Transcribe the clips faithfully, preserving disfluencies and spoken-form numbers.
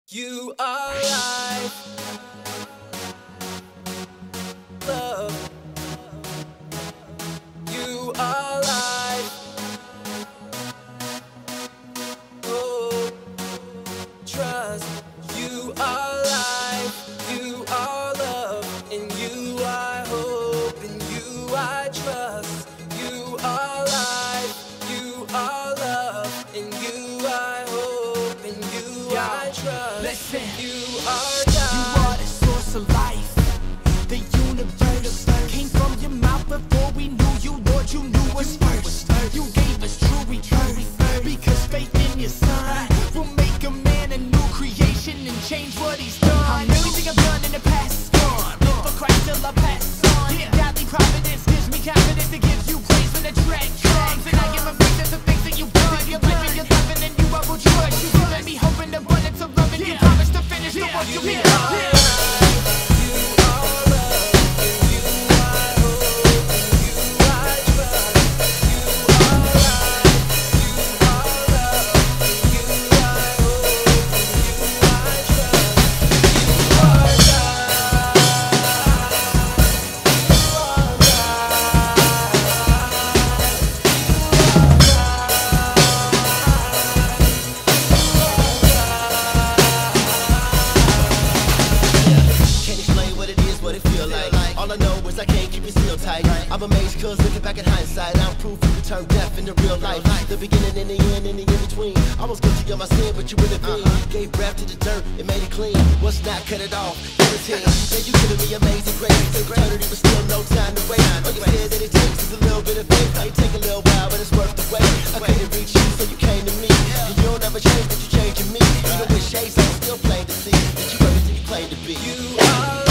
You are life, love. You are life, oh, trust. You are life, you are love, in you I hope, in you I trust. You are life, you are love, in you I hope, in you Yo, I trust. Listen, you are God. You are the source of life. The universe came from your mouth before we knew you, Lord. You knew us first. You gave us true rebirth because faith in your Son will make a man a new creation and change what he's done. Everything I've done in the past is gone. Live for Christ till I pass on. Godly providence gives me confidence to give you praise when the track comes. And I give my faith to the things that you've done. Your life and your love, and in you I will trust. You giving me hope and abundance of love, and you promise to finish the work you begun. All I know is I can't keep it still tight. I'm amazed cause looking back in hindsight, I'm proof you can turn death into real life. The beginning and the end and the in-between. Almost guilty of my sin, but you really mean. Gave breath to the dirt and made it clean. What's not, cut it off, guillotine. Then you giving me amazing grace. Eternity but still no time to wait. All you said that it takes is a little bit of faith. It take a little while but it's worth the wait. I couldn't reach you so you came to me. And you don't ever change but you changing me. Even with shades I'm still plain to see that you everything you claim to be. You are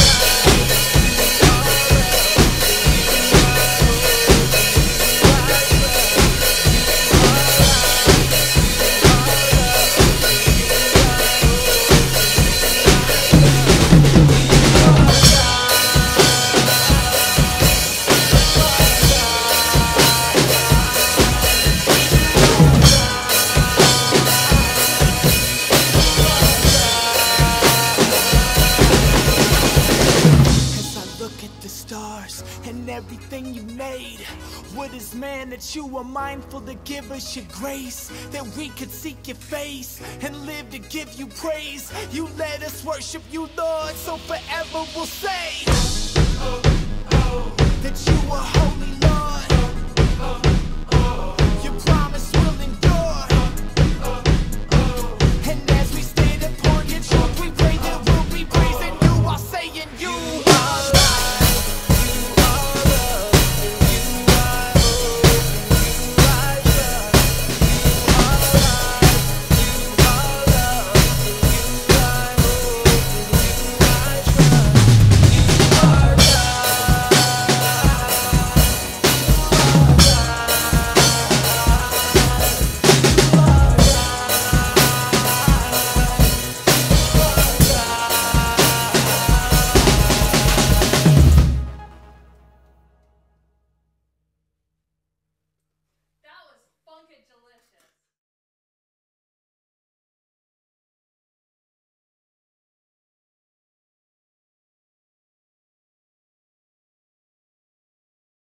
and everything you made. What is man that you are mindful to give us your grace, that we could seek your face and live to give you praise. You let us worship you, Lord, so forever we'll say oh, oh, that you are holy.